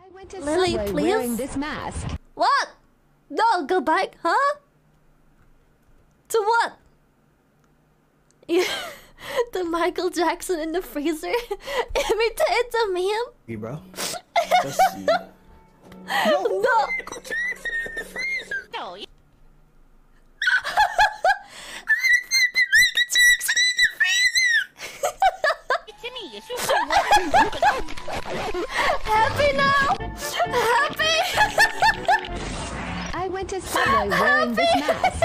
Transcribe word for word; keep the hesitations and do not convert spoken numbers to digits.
I went to Lily, Subway please? wearing this mask. What? No, go back, huh? To what? The Michael Jackson in the freezer imitated the meme? Hey, bro. Let's see. No! No! No. Happy now! Happy! I went to Subway wearing this mask.